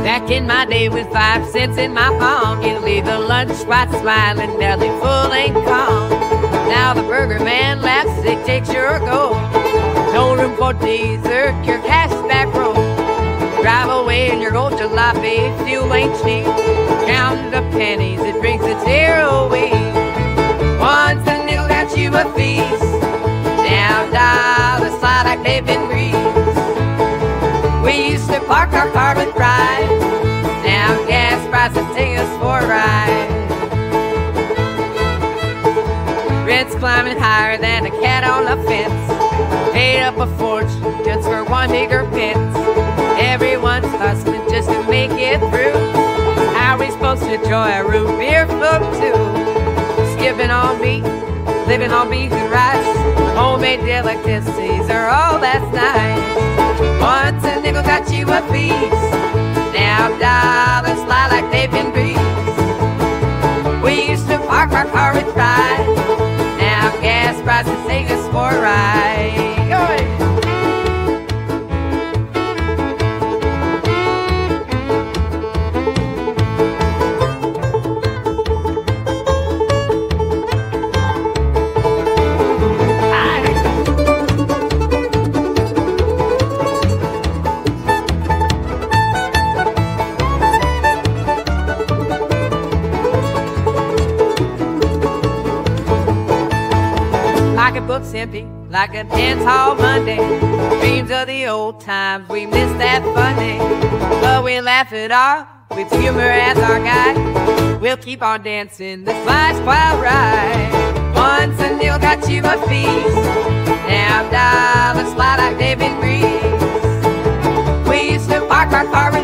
Back in my day with 5 cents in my palm, you'd leave the lunch spot smiling, belly full and calm. Now the burger man laughs, it takes your gold. No room for dessert, your cash back roll. Drive away in your old jalopy, fuel ain't cheap. Counting the pennies, it brings a tear away. Once a nickel got you a feast, now dollars slide like they've been greased. We used to park our car with pride, now gas prices take us for a ride. Rent's climbing higher than a cat on a fence. Paid up a fortune just for one bigger pence. Everyone's hustling just to make it through. How are we supposed to enjoy a root beer float too? Skipping on meat, living on beef and rice. Homemade delicacies are all that's nice. Once a nickel got you a piece, now dollars fly like they've been greased. We used to park our car with pride, now gas prices take us for a ride. Pocketbooks empty like a dance hall Monday. Dreams of the old times, we miss that fun day. But we laugh it off with humor as our guide. We'll keep on dancing this life's wild ride. Once a nickel got you a feast, now dollars fly like they've been greased. We used to park our car